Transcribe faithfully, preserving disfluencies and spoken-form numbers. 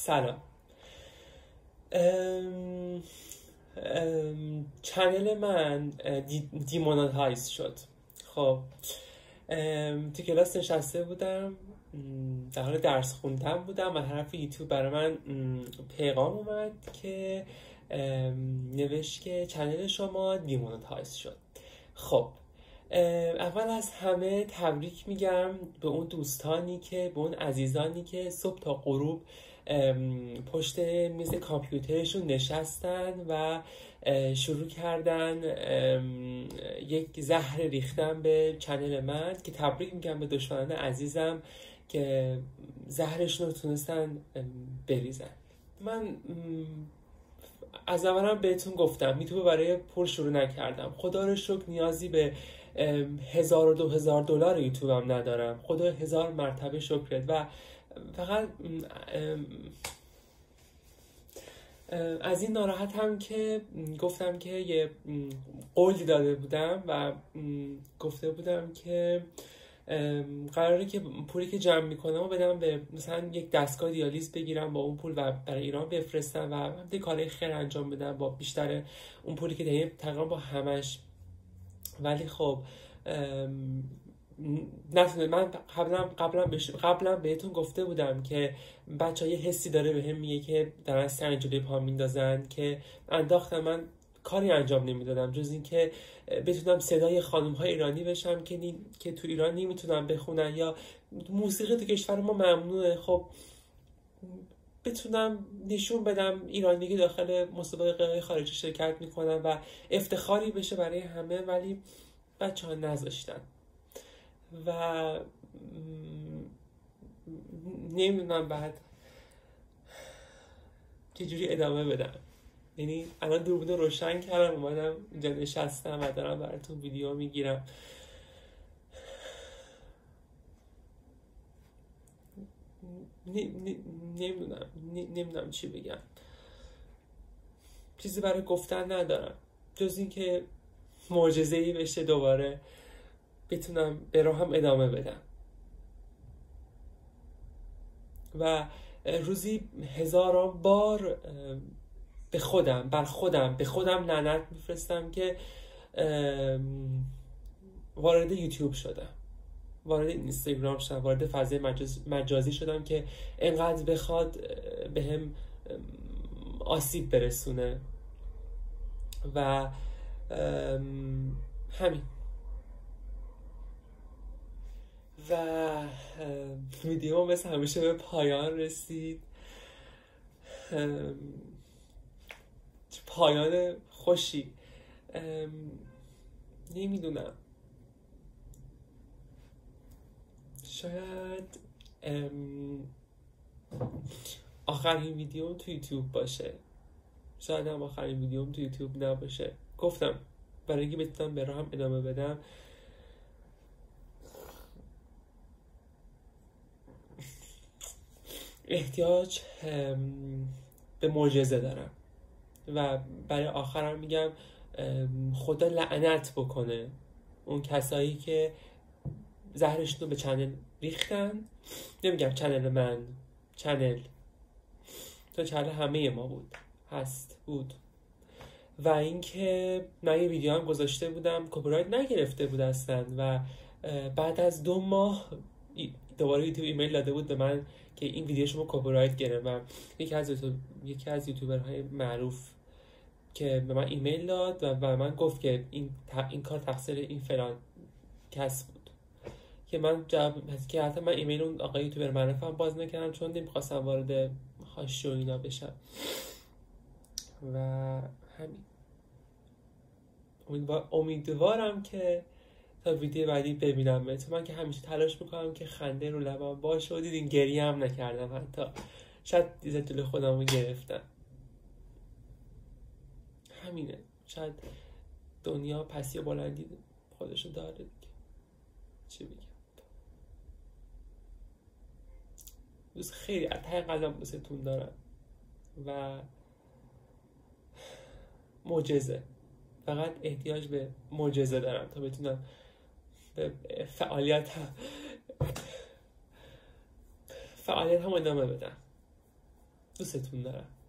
سلام. ام... ام... چنل من دی... دیمونتایز شد. خب ام... تو کلاس نشسته بودم، در حال درس خوندن بودم و طرف یوتیوب برای من پیغام اومد که نوشت که چنل شما دیمونتایز شد. خب اول از همه تبریک میگم به اون دوستانی که به اون عزیزانی که صبح تا غروب پشت میز کامپیوترشون نشستن و شروع کردن یک زهر ریختن به چنل من، که تبریک میگم به دشمنان عزیزم که زهرشون رو تونستن بریزن. من از اولم بهتون گفتم یوتیوب برای پول شروع نکردم. خدا رو شکر نیازی به هزار و دو هزار دلار یوتیوبم ندارم. خدا هزار مرتبه شکرت. و فقط از این ناراحتم که گفتم که یه قولی داده بودم و گفته بودم که قراره که پولی که جمع میکنم و بدم به مثلا یک دستگاه دیالیز بگیرم با اون پول و برای ایران بفرستم و یه کارهای خیر انجام بدم با بیشتر اون پولی که دهیم، تقریبا با همش. ولی خب نتونه. من قبلا قبلا بش... قبلا بهتون گفته بودم که بچه‌ها یه حسی داره بهم میگه که دارن سنگ جلوی پا میندازن، که انداختم من کاری انجام نمیدادم جز این که بتونم صدای خانم‌های ایرانی بشم که نی... که تو ایران نمیتونن بخونن یا موسیقی تو کشور ما ممنوعه. خب بتونم نشون بدم ایرانی که داخل مسابقه خارجی شرکت میکنن و افتخاری بشه برای همه، ولی بچه‌ها نذاشتن و نمیدونم بعد چجوری ادامه بدم. یعنی الان دوربین رو روشن کردم، اومدم اینجا نشستم و دارم براتون ویدیو میگیرم. نمیدونم نمیدونم چی بگم. چیزی برای گفتن ندارم جز این که معجزه‌ای بشه، دوباره بتونم به راهم ادامه بدم و روزی هزاران بار به خودم بر خودم به خودم لعنت میفرستم که وارد یوتیوب شدم، وارد اینستاگرام شدم، وارد فضای مجاز مجازی شدم که انقدر بخواد به هم آسیب برسونه و همین. و ویدیو مثل همیشه به پایان رسید، پایان خوشی. نمیدونم، شاید آخرین ویدیوم تو یوتیوب باشه، شاید هم آخرین ویدیوم تو یوتیوب نباشه. گفتم برای اینکه بتونم به راهم ادامه بدم احتیاج به معجزه دارم و برای آخرم میگم خدا لعنت بکنه اون کسایی که زهرشون رو به چنل ریختن. نمیگم چنل من، چنل تا چنل همه ما بود هست بود و اینکه من یه ویدیو هم گذاشته بودم کپی رایت نگرفته بود اصلا و بعد از دو ماه دوباره یوتیوب ایمیل داده بود به من که این ویدیو شما کپی رایت گرفت. و یکی از یوتیوب یکی از یوتیوبرهای معروف که به من ایمیل داد و به من گفت که این این کار تقصیر این فلان کس بود، که من جواب که حتی من ایمیل اون آقای یوتیوبر معروفم باز نکردم چون نمی‌خواستم وارد حاشیه و اینا بشم. و همین. امیدوار امیدوارم که تا ویدیو بعدی ببینم. تو من که همیشه تلاش میکنم که خنده رو لبم باشه و دیدین گریه هم نکردم، حتی شاید دیزه جلو خودم رو گرفتم. همینه، شاید دنیا پسی و بلندی خودشو داره دیگه. چی بگم؟ دوست خیلی از ته قلبم دوستتون دارم و معجزه، فقط احتیاج به معجزه دارم تا بتونم به فعالیت هم فعالیت هم ادامه بدم. دوستتون دارم.